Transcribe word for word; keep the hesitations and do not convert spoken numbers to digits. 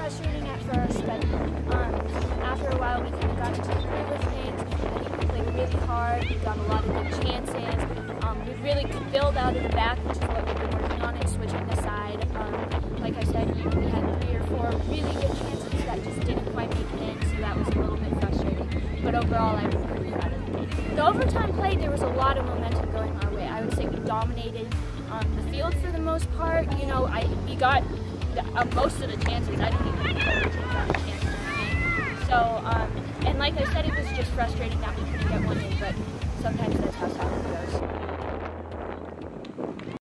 frustrating at first, but um, after a while we kind of got into the groove of things. I think we played really hard. We got a lot of good chances. Um, we really could build out of the back, which is what we've been working on, and switching the side. Um, like I said, we, we had three or four really good chances that just didn't quite make it in, so that was a little bit frustrating. But overall, I was pretty proud of it. The overtime play, there was a lot of momentum going our way. I would say we dominated um, the field for the most part. You know, I we got the, uh, most of the chances. I don't even think the other team got a chance in the game. So, um, and like I said, it was just frustrating that we couldn't get one in, but sometimes that's how soccer goes.